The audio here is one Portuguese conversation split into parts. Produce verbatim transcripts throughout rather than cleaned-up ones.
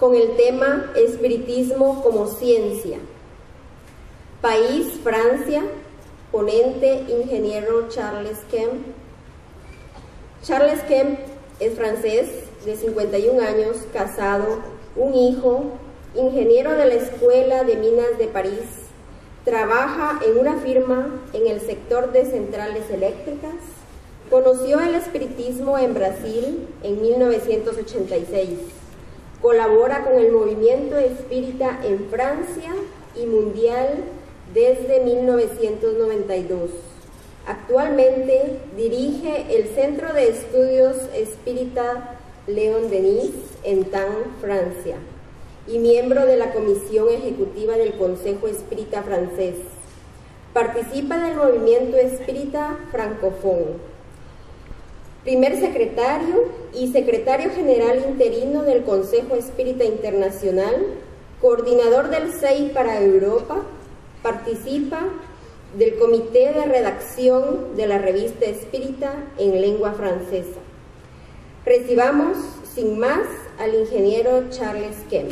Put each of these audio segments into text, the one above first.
con el tema Espiritismo como Ciencia. País, Francia, ponente, ingeniero Charles Kemp. Charles Kemp es francés, de cincuenta y un años, casado, un hijo, ingeniero de la Escuela de Minas de París. Trabaja en una firma en el sector de centrales eléctricas. Conoció el espiritismo en Brasil en mil novecientos ochenta y seis. Colabora con el movimiento espírita en Francia y mundial desde mil novecientos noventa y dos. Actualmente dirige el Centro de Estudios Espírita Léon Denis en Thann, Francia, y miembro de la Comisión Ejecutiva del Consejo Espírita Francés. Participa del movimiento espírita francófono. Primer secretario y secretario general interino del Consejo Espírita Internacional, coordinador del S E I para Europa, participa del comité de redacción de la revista espírita en lengua francesa. Recibamos, sin más, al ingeniero Charles Kemp.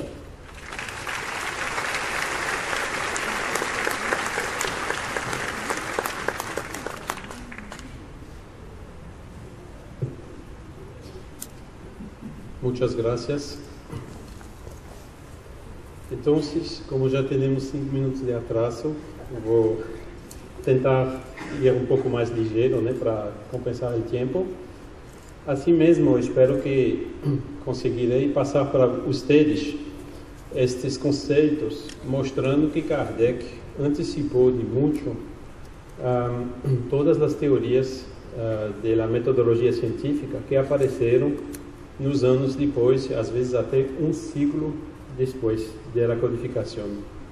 Muchas gracias. Entonces, como ya tenemos cinco minutos de atraso, voy a tentar ir un poco más ligero, ¿no?, para compensar el tiempo. Así mismo, espero que conseguiré pasar para ustedes estes conceitos, mostrando que Kardec antecipou de muito um, todas as teorias uh, da metodologia científica que apareceram nos anos depois, às vezes até um século depois da codificação.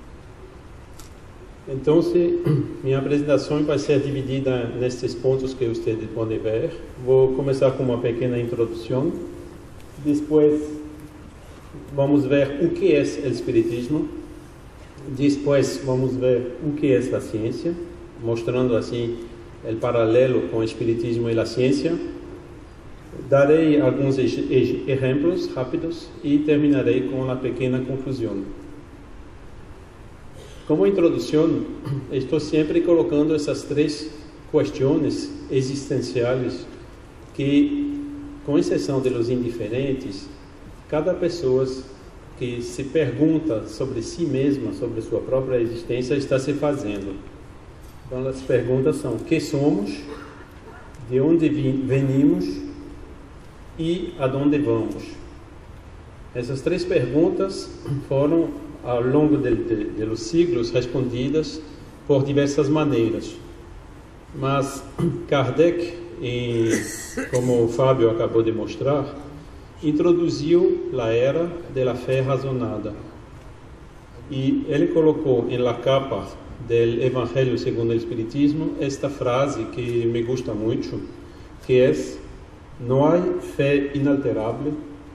Então, minha apresentação vai ser dividida nestes pontos que vocês podem ver. Vou começar com uma pequena introdução. Depois, vamos ver o que é o espiritismo. Depois, vamos ver o que é a ciência, mostrando assim o paralelo com o espiritismo e a ciência. Darei alguns exemplos rápidos e terminarei com uma pequena conclusão. Como introdução, estou sempre colocando essas três questões existenciais que, com exceção de los indiferentes, cada pessoa que se pergunta sobre si mesma, sobre sua própria existência, está se fazendo. Então, as perguntas são: que somos, de onde venimos e aonde vamos? Essas três perguntas foram, ao longo de, de, de los siglos, respondidas por diversas maneiras. Mas Kardec, em, como o Fábio acabou de mostrar, introduziu a era da fé razonada. E ele colocou em la capa do Evangelho segundo o Espiritismo esta frase que me gusta muito, que é: no hay fe inalterable,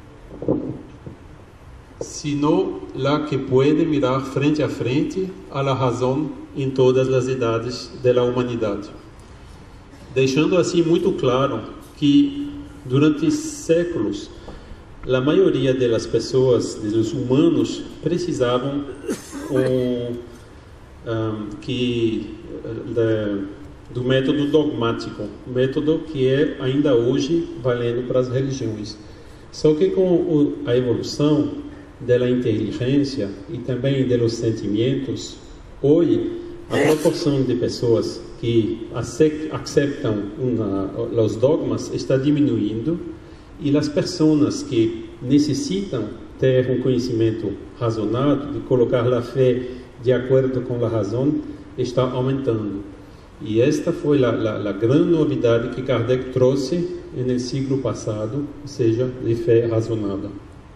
sino la que puede mirar frente a frente a la razón em todas as idades da humanidade. Deixando assim muito claro que, durante séculos, a maioria das pessoas, dos humanos, precisavam um, um, que... de, do método dogmático, método que é ainda hoje valendo para as religiões. Só que com a evolução da inteligência e também dos sentimentos, hoje a proporção de pessoas que aceitam uma, os dogmas está diminuindo, e as pessoas que necessitam ter um conhecimento razonado, de colocar a fé de acordo com a razão, está aumentando. E esta foi a, a, a grande novidade que Kardec trouxe no século passado, ou seja, de fé razonada.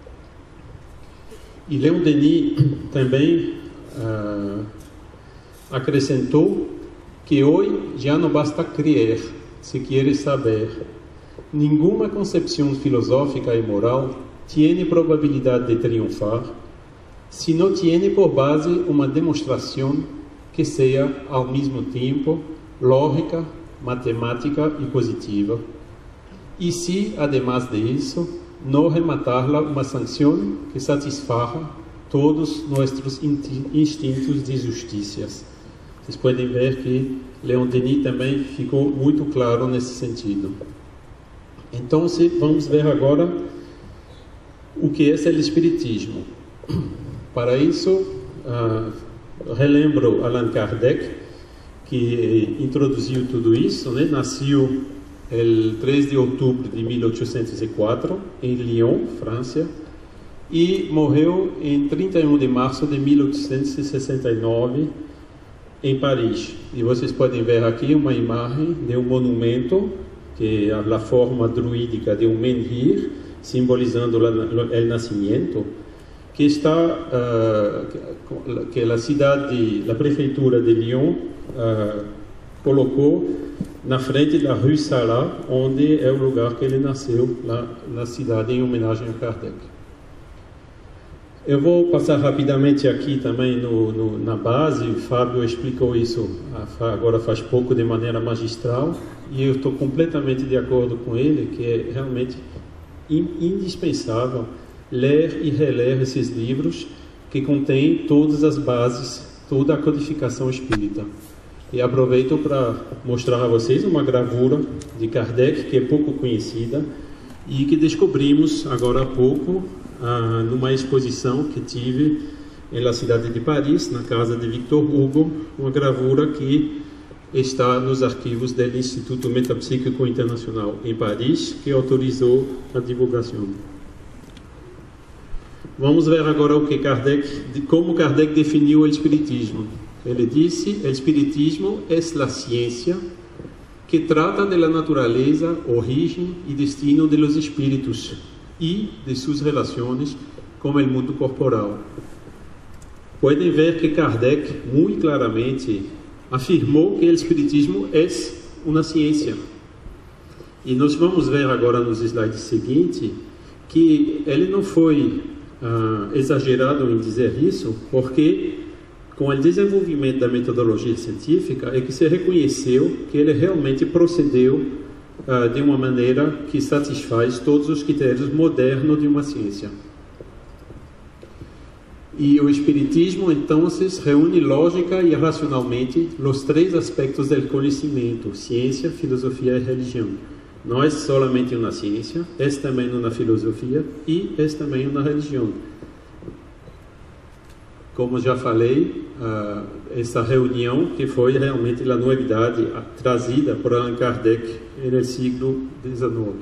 E Léon Denis também ah, acrescentou que hoje já não basta crer, se queres saber. Nenhuma concepção filosófica e moral tem probabilidade de triunfar se não tem por base uma demonstração que seja ao mesmo tempo lógica, matemática e positiva. E se, además de isso, no rematarla uma sanção que satisfaça todos nossos instintos de justiça. Vocês podem ver que Leon Denis também ficou muito claro nesse sentido. Então, vamos ver agora o que é o Espiritismo. Para isso, uh, relembro Allan Kardec, que introduziu tudo isso, né? Nasceu el três de outubro de mil oitocentos e quatro, em Lyon, França, e morreu em trinta e um de março de mil oitocentos e sessenta e nove, em Paris. E vocês podem ver aqui uma imagem de um monumento, que é a forma druídica de um menhir, simbolizando o nascimento, que está, uh, que a cidade, a prefeitura de Lyon uh, colocou na frente da Rue Salat, onde é o lugar que ele nasceu, lá na cidade, em homenagem a Kardec. Eu vou passar rapidamente aqui também no, no, na base. O Fábio explicou isso agora faz pouco de maneira magistral, e eu estou completamente de acordo com ele, que é realmente indispensável ler e reler esses livros que contêm todas as bases, toda a codificação espírita. E aproveito para mostrar a vocês uma gravura de Kardec que é pouco conhecida e que descobrimos agora há pouco ah, numa exposição que tive na cidade de Paris, na casa de Victor Hugo, uma gravura que está nos arquivos do Instituto Metapsíquico Internacional em Paris, que autorizou a divulgação. Vamos ver agora o que Kardec, como Kardec definiu o Espiritismo. Ele disse: o Espiritismo é a ciência que trata da natureza, origem e destino dos espíritos e de suas relações com o mundo corporal. Podem ver que Kardec, muito claramente, afirmou que o Espiritismo é uma ciência. E nós vamos ver agora nos slides seguintes que ele não foi ah, exagerado em dizer isso, porque com o desenvolvimento da metodologia científica é que se reconheceu que ele realmente procedeu uh, de uma maneira que satisfaz todos os critérios modernos de uma ciência. E o Espiritismo, então, reúne lógica e racionalmente os três aspectos do conhecimento: ciência, filosofia e religião. Não é solamente uma ciência, é também uma filosofia e é também uma religião. Como já falei, uh, essa reunião que foi realmente a novidade uh, trazida por Allan Kardec no século dezenove.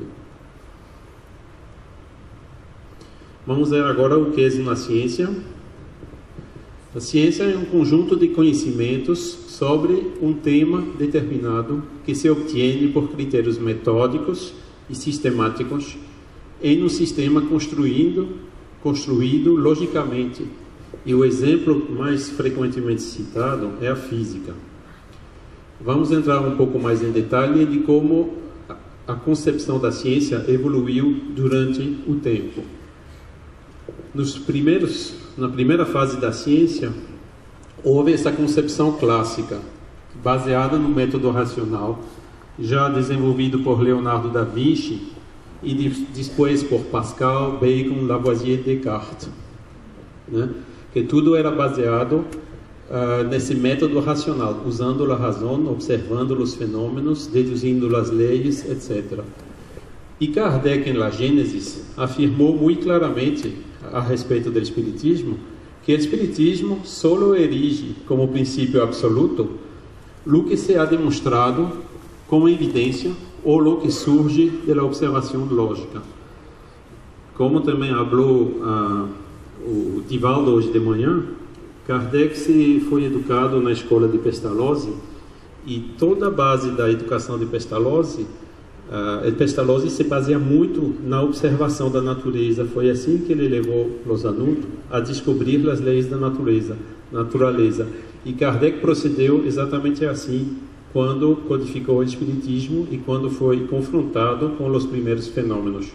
Vamos ver agora o que é uma ciência. A ciência é um conjunto de conhecimentos sobre um tema determinado que se obtém por critérios metódicos e sistemáticos em um sistema construído, construído logicamente. E o exemplo mais frequentemente citado é a física. Vamos entrar um pouco mais em detalhe de como a concepção da ciência evoluiu durante o tempo. Nos primeiros, na primeira fase da ciência, houve essa concepção clássica, baseada no método racional, já desenvolvido por Leonardo da Vinci e depois por Pascal, Bacon, Lavoisier e Descartes, né? Que tudo era baseado uh, nesse método racional, usando a razão, observando os fenômenos, deduzindo as leis, etcétera. E Kardec, em La Gênesis, afirmou muito claramente a respeito do Espiritismo que o Espiritismo só erige como princípio absoluto o que se ha demonstrado com evidência ou o que surge da observação lógica. Como também falou uh, o Divaldo hoje de manhã, Kardec se foi educado na escola de Pestalozzi, e toda a base da educação de Pestalozzi, uh, Pestalozzi se baseia muito na observação da natureza. Foi assim que ele levou os alunos a descobrir as leis da natureza, naturaleza. E Kardec procedeu exatamente assim quando codificou o Espiritismo e quando foi confrontado com os primeiros fenômenos.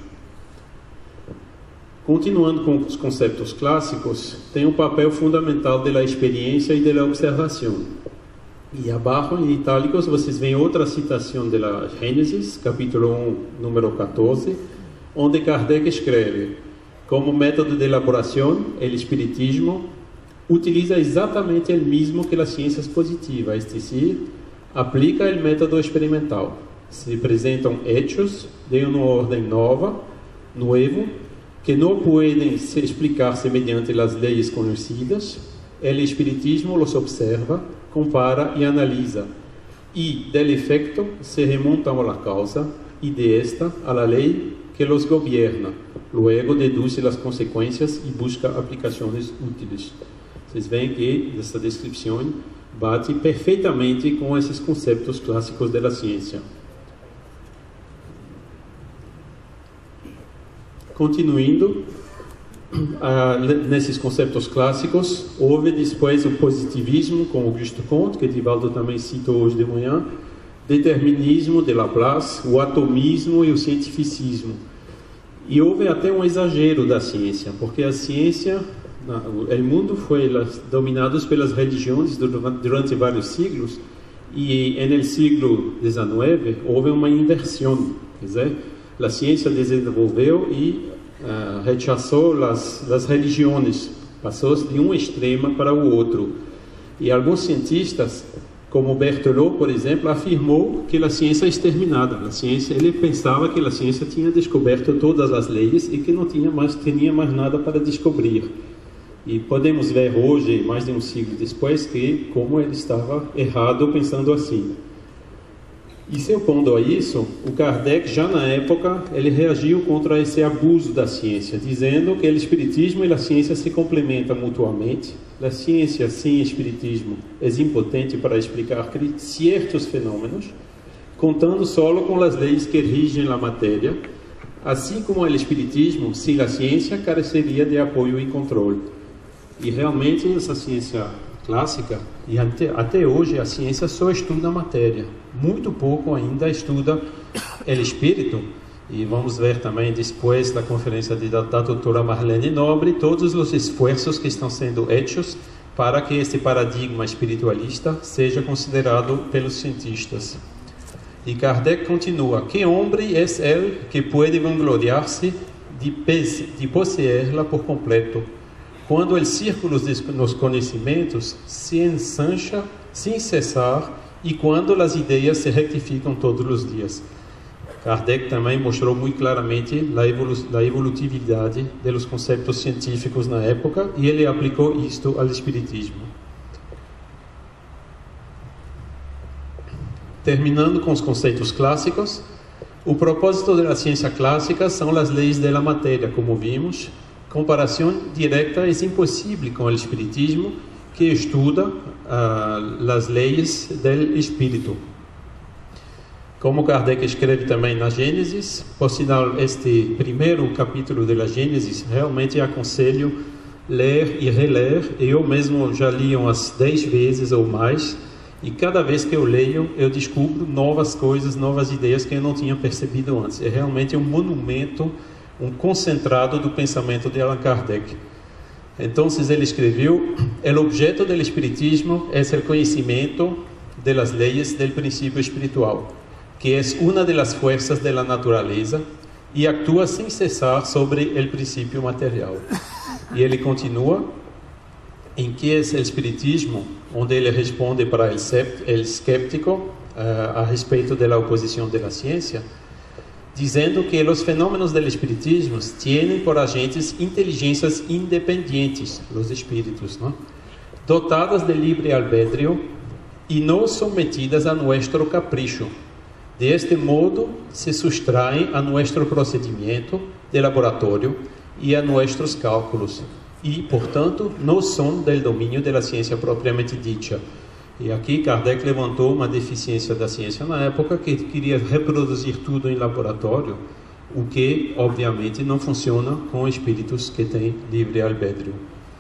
Continuando com os conceitos clássicos, tem um papel fundamental da experiência e da observação. E abaixo, em itálicos, vocês veem outra citação da Gênesis, capítulo um, número quatorze, onde Kardec escreve: como método de elaboração, o espiritismo utiliza exatamente o mesmo que as ciências positivas, es decir, aplica o método experimental. Se apresentam hechos de uma ordem nova, novo, que não podem se explicar-se mediante as leis conhecidas. O espiritismo los observa, compara e analisa, e, del efecto, se remontam a la causa, e de esta a la lei que los gobierna. Luego deduz as consequências e busca aplicações úteis. Vocês veem que essa descrição bate perfeitamente com esses conceitos clássicos da ciência. Continuando, ah, nesses conceitos clássicos, houve depois o positivismo com Auguste Comte, que Divaldo também citou hoje de manhã, determinismo de Laplace, o atomismo e o cientificismo. E houve até um exagero da ciência, porque a ciência, o mundo foi dominado pelas religiões durante vários siglos, e no século dezenove houve uma inversão, quer dizer, a ciência desenvolveu e uh, rechaçou as, as religiões, passou de um extremo para o outro. E alguns cientistas, como Berthelot, por exemplo, afirmou que a ciência é exterminada. A ciência, ele pensava que a ciência tinha descoberto todas as leis e que não tinha mais, tinha mais nada para descobrir. E podemos ver hoje, mais de um século depois, que como ele estava errado pensando assim. E se opondo a isso, o Kardec, já na época, ele reagiu contra esse abuso da ciência, dizendo que o espiritismo e a ciência se complementam mutuamente. A ciência sem espiritismo é impotente para explicar certos fenômenos, contando só com as leis que rigem a matéria, assim como o espiritismo, sem a ciência, careceria de apoio e controle. E realmente essa ciência clássica, e até, até hoje a ciência só estuda a matéria, muito pouco ainda estuda o espírito. E vamos ver também depois da conferência de, da, da doutora Marlene Nobre todos os esforços que estão sendo feitos para que este paradigma espiritualista seja considerado pelos cientistas. E Kardec continua: que homem é ele que pode vangloriar-se de, de possuí-la por completo, quando os círculos dos conhecimentos se ensancha sem cessar e quando as ideias se rectificam todos os dias. Kardec também mostrou muito claramente a, evolu a evolutividade dos conceitos científicos na época e ele aplicou isto ao espiritismo. Terminando com os conceitos clássicos, o propósito da ciência clássica são as leis da matéria, como vimos. Comparação direta é impossível com o espiritismo, que estuda uh, as leis do espírito. Como Kardec escreve também na Gênesis, por sinal, este primeiro capítulo da Gênesis, realmente aconselho ler e reler. Eu mesmo já li umas dez vezes ou mais, e cada vez que eu leio, eu descubro novas coisas, novas ideias que eu não tinha percebido antes. É realmente um monumento, um concentrado do pensamento de Allan Kardec. Então, ele escreveu: o objeto do espiritismo é o conhecimento das leis do princípio espiritual, que é uma das forças da natureza e atua sem cessar sobre o princípio material. E ele continua: em que é o espiritismo, onde ele responde para o escéptico uh, a respeito da oposição da ciência, dizendo que os fenômenos do espiritismo têm por agentes inteligências independentes, os espíritos, ¿no?, dotadas de livre albedrío e não sometidas a nosso capricho. De este modo, se sustraem a nosso procedimento de laboratório e a nossos cálculos, e, portanto, não são do domínio da ciência propriamente dita. E aqui Kardec levantou uma deficiência da ciência na época, que queria reproduzir tudo em laboratório, o que, obviamente, não funciona com espíritos que têm livre albedrío.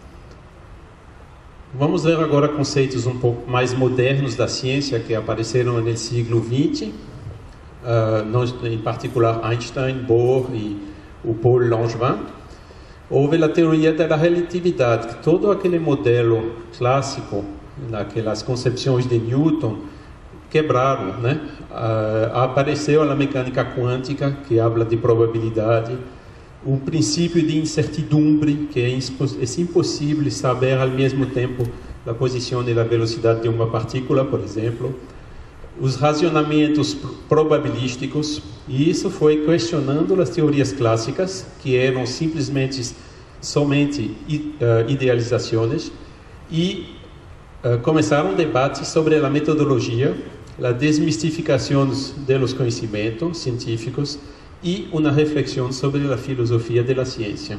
Vamos ver agora conceitos um pouco mais modernos da ciência que apareceram no século vinte, uh, em particular Einstein, Bohr e o Paul Langevin. Houve a teoria da relatividade, que todo aquele modelo clássico, naquelas concepções de Newton, quebraram, né? Uh, apareceu a mecânica quântica, que habla de probabilidade, o princípio de incertidumbre, que é, é impossível saber ao mesmo tempo a posição e a velocidade de uma partícula, por exemplo, os racionamentos probabilísticos, e isso foi questionando as teorias clássicas, que eram simplesmente somente uh, idealizações, e uh, começaram debates sobre a metodologia, a desmistificação dos conhecimentos científicos e uma reflexão sobre a filosofia da ciência.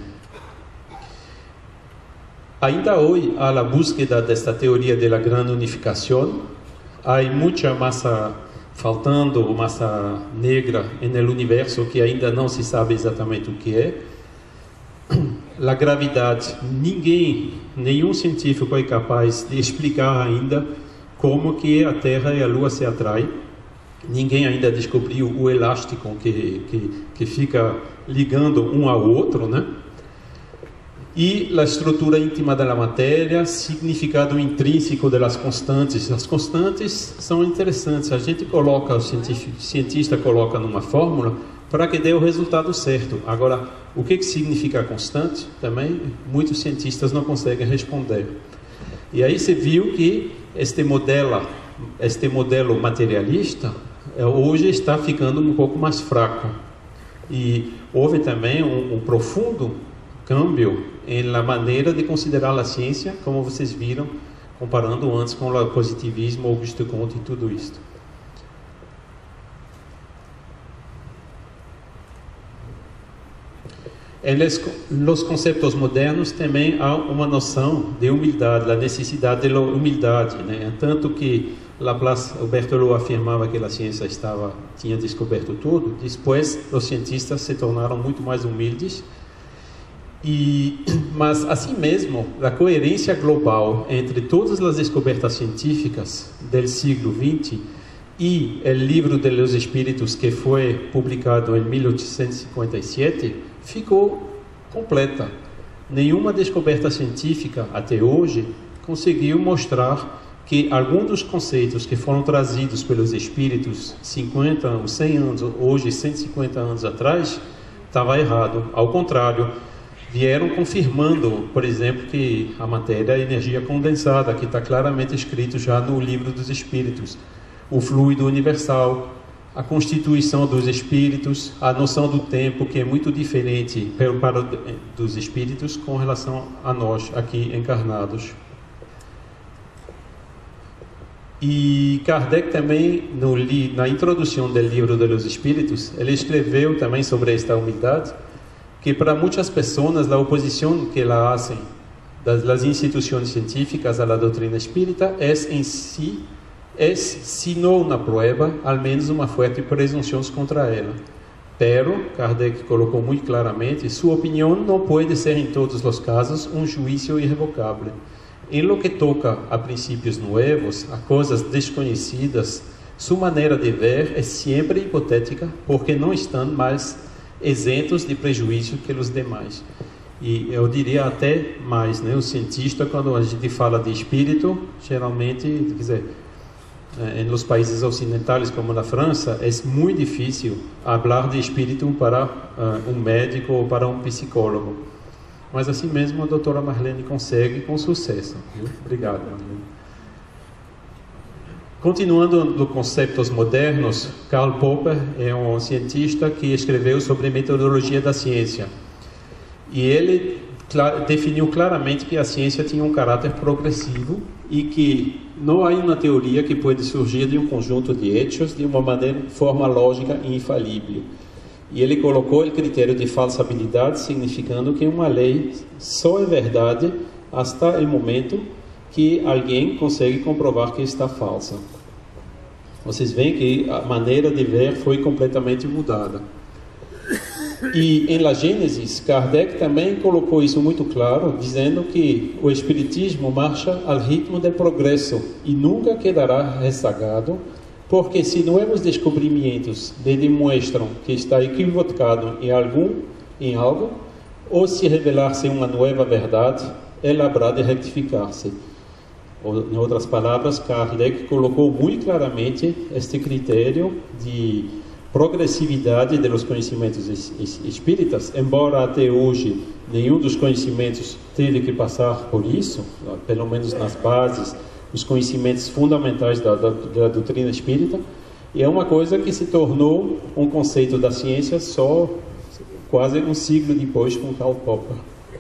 Ainda hoje há a búsqueda desta teoria da grande unificação. Há muita massa faltando, massa negra no universo que ainda não se sabe exatamente o que é. A gravidade, ninguém, nenhum científico é capaz de explicar ainda como que a Terra e a Lua se atraem. Ninguém ainda descobriu o elástico que, que, que fica ligando um ao outro, né? E a estrutura íntima da matéria, significado intrínseco das constantes. As constantes são interessantes. A gente coloca, o cientista coloca numa fórmula para que dê o resultado certo. Agora, o que, que significa a constante? Também muitos cientistas não conseguem responder. E aí se viu que este modelo, este modelo materialista hoje está ficando um pouco mais fraco. E houve também um, um profundo câmbio na maneira de considerar a ciência, como vocês viram, comparando antes com o positivismo, Auguste Comte e tudo isso. Nos conceitos modernos também há uma noção de humildade, a necessidade de humildade, né? Tanto que Laplace, o Berthelot afirmava que a ciência estava, tinha descoberto tudo, depois os cientistas se tornaram muito mais humildes. E, mas, assim mesmo, a coerência global entre todas as descobertas científicas do século vinte e o livro de los Espíritos, que foi publicado em mil oitocentos e cinquenta e sete, ficou completa. Nenhuma descoberta científica até hoje conseguiu mostrar que alguns dos conceitos que foram trazidos pelos Espíritos cinquenta anos, cem anos, hoje cento e cinquenta anos atrás, estava errado. Ao contrário, vieram confirmando, por exemplo, que a matéria é energia condensada, que está claramente escrito já no livro dos Espíritos, o fluido universal, a constituição dos Espíritos, a noção do tempo, que é muito diferente para dos Espíritos com relação a nós aqui encarnados. E Kardec também, no, na introdução do livro dos Espíritos, ele escreveu também sobre esta humildade, que para muitas pessoas a oposição que ela fazem das, das instituições científicas à doutrina espírita é em si, é, se não na prova, ao menos uma forte presunção contra ela. Pero, Kardec colocou muito claramente, sua opinião não pode ser em todos os casos um juízo irrevocável. Em lo que toca a princípios novos, a coisas desconhecidas, sua maneira de ver é sempre hipotética, porque não estão mais isentos de prejuízo que os demais. E eu diria até mais, né? O cientista, quando a gente fala de espírito, geralmente, quer dizer, eh, nos países ocidentais como na França, é muito difícil falar de espírito para uh, um médico ou para um psicólogo. Mas assim mesmo a doutora Marlene consegue com sucesso. Viu? Obrigado, Marlene. Continuando nos conceitos modernos, Karl Popper é um cientista que escreveu sobre metodologia da ciência. E ele definiu claramente que a ciência tinha um caráter progressivo e que não há uma teoria que pode surgir de um conjunto de hechos de uma maneira, forma lógica e infalível. E ele colocou o critério de falsabilidade, significando que uma lei só é verdade até o momento que alguém consegue comprovar que está falsa. Vocês veem que a maneira de ver foi completamente mudada. E em La Gênesis, Kardec também colocou isso muito claro, dizendo que o Espiritismo marcha ao ritmo do progresso e nunca quedará rezagado, porque se novos descobrimentos lhe demonstram que está equivocado em algum, em algo, ou se revelar-se uma nova verdade, ela haverá de rectificar-se. Ou, em outras palavras, Kardec colocou muito claramente este critério de progressividade dos conhecimentos espíritas, embora até hoje nenhum dos conhecimentos teve que passar por isso, pelo menos nas bases, os conhecimentos fundamentais da, da, da doutrina espírita, e é uma coisa que se tornou um conceito da ciência só quase um século depois com Karl Popper.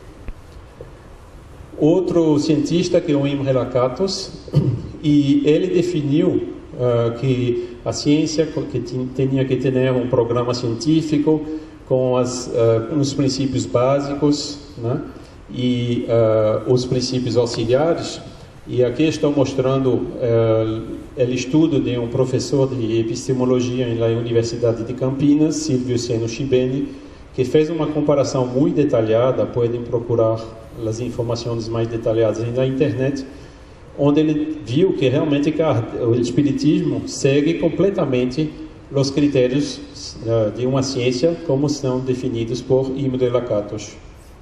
Outro cientista que é o Imre Lakatos, e ele definiu uh, que a ciência que tinha que ter um programa científico com as, uh, os princípios básicos, né, e uh, os princípios auxiliares. E aqui estou mostrando uh, o estudo de um professor de epistemologia na Universidade de Campinas, Silvio Seno Chibeni, que fez uma comparação muito detalhada, podem procurar as informações mais detalhadas na internet, onde ele viu que realmente o espiritismo segue completamente os critérios uh, de uma ciência como são definidos por Imre Lakatos.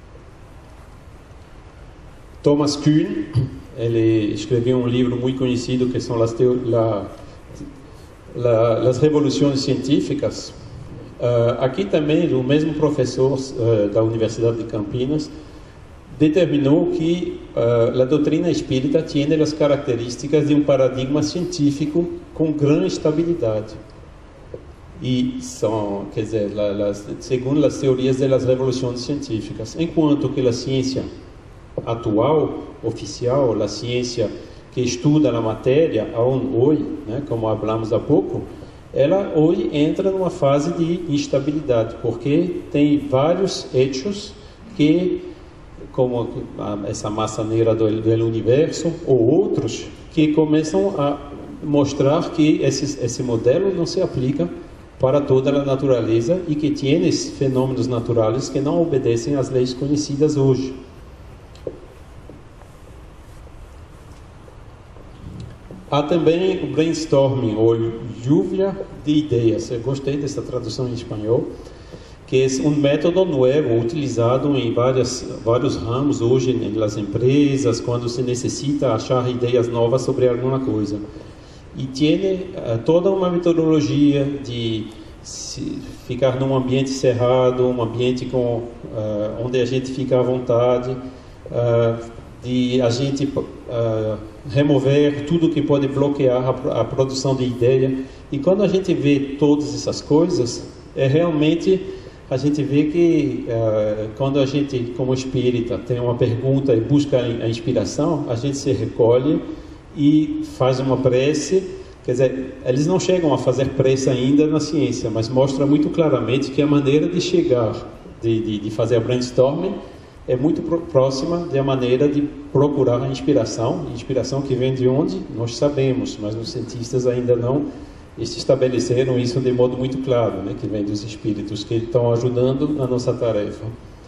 Thomas Kuhn, ele escreveu um livro muito conhecido que são as, la, la, as revoluções científicas. Uh, aqui também o mesmo professor uh, da Universidade de Campinas determinou que uh, a doutrina espírita tinha as características de um paradigma científico com grande estabilidade. E são, quer dizer, la, la, segundo as teorias das revoluções científicas, enquanto que a ciência atual, oficial, a ciência que estuda a matéria, hoje, né, como falamos há pouco, ela hoje entra numa fase de instabilidade, porque tem vários hechos que, como essa massa negra do, do universo, ou outros, que começam a mostrar que esse, esse modelo não se aplica para toda a natureza e que tem fenômenos naturais que não obedecem às leis conhecidas hoje. Há também o brainstorming, ou lluvia de ideias. Eu gostei dessa tradução em espanhol, que é um método novo utilizado em várias, vários ramos hoje nas empresas, quando se necessita achar ideias novas sobre alguma coisa. E tem uh, toda uma metodologia de se, ficar num ambiente cerrado, um ambiente com, uh, onde a gente fica à vontade, uh, de a gente uh, remover tudo que pode bloquear a, a produção de ideia. E quando a gente vê todas essas coisas, é realmente a gente vê que uh, quando a gente, como espírita, tem uma pergunta e busca a inspiração, a gente se recolhe e faz uma prece. Quer dizer, eles não chegam a fazer prece ainda na ciência, mas mostra muito claramente que a maneira de chegar, de, de, de fazer a brainstorming, é muito próxima da maneira de procurar a inspiração, inspiração que vem de onde nós sabemos, mas os cientistas ainda não estabeleceram isso de modo muito claro, né, que vem dos espíritos que estão ajudando na nossa tarefa.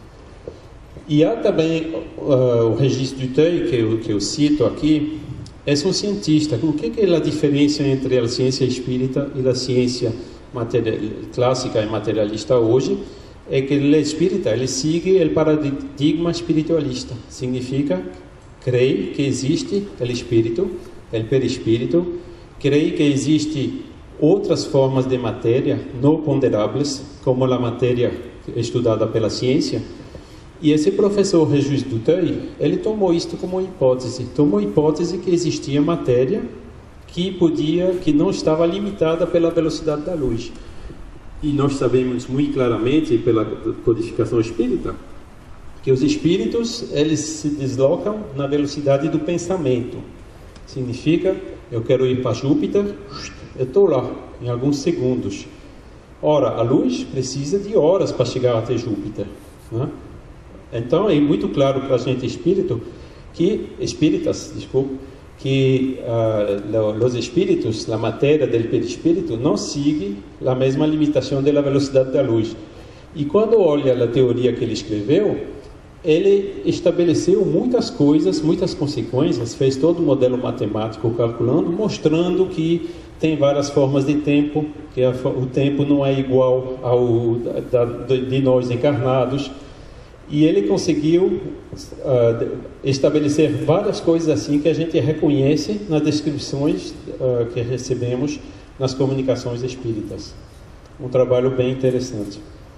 E há também uh, o Regis Duteuil, que eu, que eu cito aqui, é um cientista. O que é a diferença entre a ciência espírita e a ciência clássica e materialista hoje? É que o espírita ele segue o paradigma espiritualista. Significa, crê que existe o espírito, o perispírito, crê que existe outras formas de matéria não ponderáveis, como a matéria estudada pela ciência. E esse professor Regis Duteuil, ele tomou isto como hipótese, tomou a hipótese que existia matéria que podia, que não estava limitada pela velocidade da luz. E nós sabemos muito claramente, pela codificação espírita, que os espíritos eles se deslocam na velocidade do pensamento. Significa, eu quero ir para Júpiter, eu estou lá, em alguns segundos. Ora, a luz precisa de horas para chegar até Júpiter, né? Então, é muito claro para a gente espírito, que, espíritas, desculpa, que uh, os espíritos, a matéria do perispírito, não segue a mesma limitação da velocidade da luz. E quando olha a teoria que ele escreveu, ele estabeleceu muitas coisas, muitas consequências, fez todo o modelo matemático calculando, mostrando que tem várias formas de tempo, que a, o tempo não é igual ao da, de nós encarnados. E ele conseguiu uh, estabelecer várias coisas assim que a gente reconhece nas descrições uh, que recebemos nas comunicações espíritas. Um trabalho bem interessante.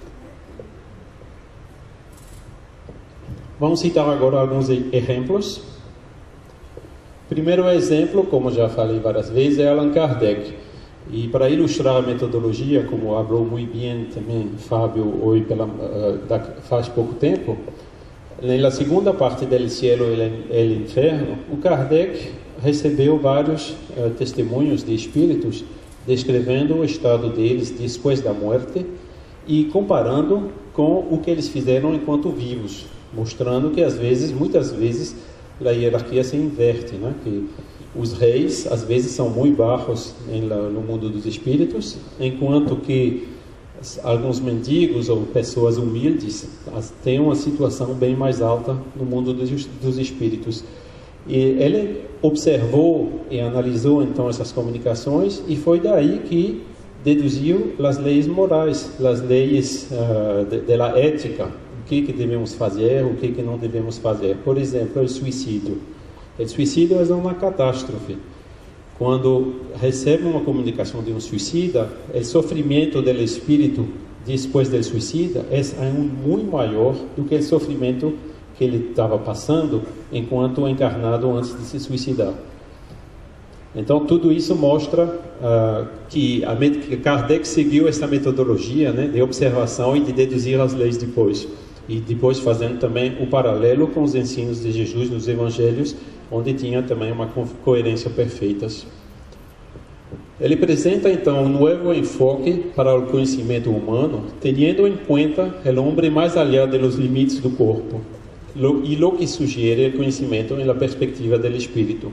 Vamos citar agora alguns exemplos. Primeiro exemplo, como já falei várias vezes, é Allan Kardec. E para ilustrar a metodologia, como falou muito bem também Fábio hoje pela, uh, da, faz pouco tempo, na segunda parte do Cielo e o Inferno, o Kardec recebeu vários uh, testemunhos de espíritos descrevendo o estado deles depois da morte e comparando com o que eles fizeram enquanto vivos, mostrando que às vezes, muitas vezes, a hierarquia se inverte, né? Que os reis às vezes são muito baixos em, no mundo dos espíritos, enquanto que alguns mendigos ou pessoas humildes têm uma situação bem mais alta no mundo dos, dos espíritos. E ele observou e analisou então essas comunicações e foi daí que deduziu as leis morais, as leis uh, de, de la ética, o que que devemos fazer, o que que não devemos fazer. Por exemplo, o suicídio. O suicídio é uma catástrofe. Quando recebe uma comunicação de um suicida, o sofrimento do espírito depois do suicida é muito maior do que o sofrimento que ele estava passando enquanto encarnado antes de se suicidar. Então, tudo isso mostra uh, que, a, que Kardec seguiu essa metodologia, né, de observação e de deduzir as leis depois. E depois fazendo também o paralelo com os ensinos de Jesus nos Evangelhos, onde tinha também uma coerência perfeita. Ele apresenta então um novo enfoque para o conhecimento humano, tendo em conta o homem mais allá dos limites do corpo, e lo que sugere o conhecimento na perspectiva do espírito.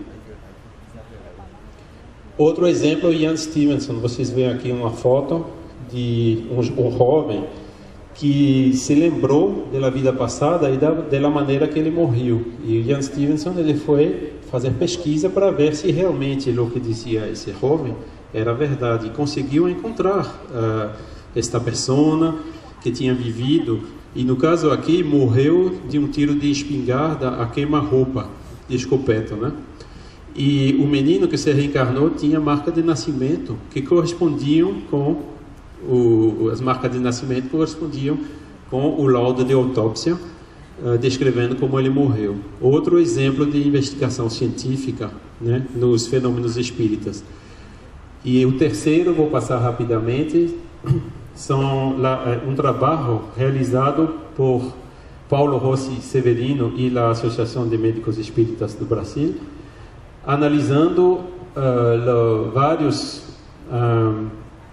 Outro exemplo é Ian Stevenson. Vocês veem aqui uma foto de um, um jovem que se lembrou da vida passada e da, da maneira que ele morreu. E Ian Stevenson ele foi fazer pesquisa para ver se realmente o que dizia esse jovem era verdade. E conseguiu encontrar uh, esta pessoa que tinha vivido, e no caso aqui morreu de um tiro de espingarda a queima-roupa, de escopeta, né? E o menino que se reencarnou tinha marca de nascimento que correspondiam com o, as marcas de nascimento correspondiam com o laudo de autópsia, uh, descrevendo como ele morreu. Outro exemplo de investigação científica, né, nos fenômenos espíritas. E o terceiro, vou passar rapidamente, são lá, um trabalho realizado por Paulo Rossi Severino e a Associação de Médicos Espíritas do Brasil, analisando uh, vários uh,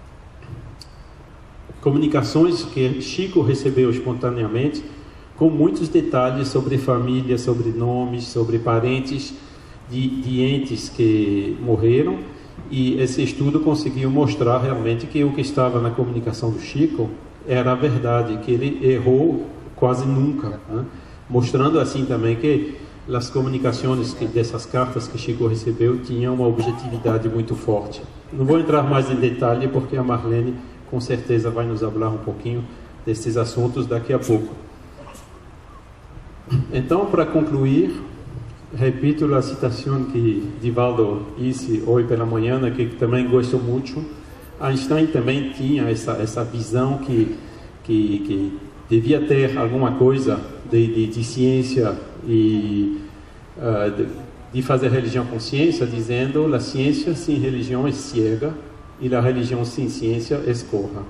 comunicações que Chico recebeu espontaneamente, com muitos detalhes sobre família, sobre nomes, sobre parentes de, de entes que morreram. E esse estudo conseguiu mostrar realmente que o que estava na comunicação do Chico era a verdade, que ele errou quase nunca, né? Mostrando assim também que as comunicações que, dessas cartas que Chico recebeu tinham uma objetividade muito forte. Não vou entrar mais em detalhe porque a Marlene com certeza vai nos falar um pouquinho desses assuntos daqui a pouco. Então, para concluir, repito a citação que Divaldo disse hoje pela manhã, que também gosto muito. Einstein também tinha essa, essa visão que, que, que devia ter alguma coisa de, de, de ciência e uh, de, de fazer religião com ciência, dizendo: a ciência sem religião é cega e a religião sem ciência é corra.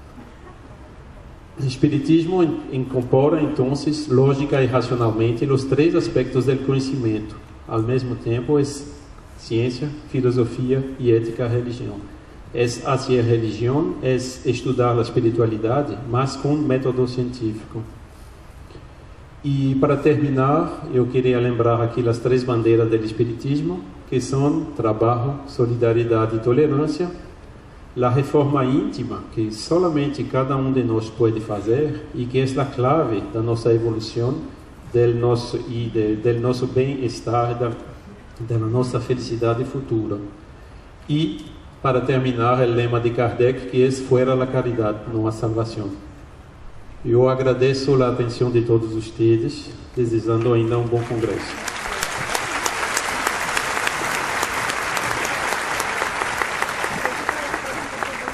O Espiritismo incorpora, então, lógica e racionalmente os três aspectos do conhecimento. Ao mesmo tempo, é ciência, filosofia e ética religião. É hacia a religião, é estudar a espiritualidade, mas com método científico. E, para terminar, eu queria lembrar aqui as três bandeiras do Espiritismo, que são trabalho, solidariedade e tolerância. A reforma íntima, que solamente cada um de nós pode fazer e que é a clave da nossa evolução, do nosso, e de, do nosso bem-estar, da, da nossa felicidade futura. E, para terminar, o lema de Kardec, que é: fora a caridade, não a salvação. Eu agradeço a atenção de todos vocês, desejando ainda um bom congresso.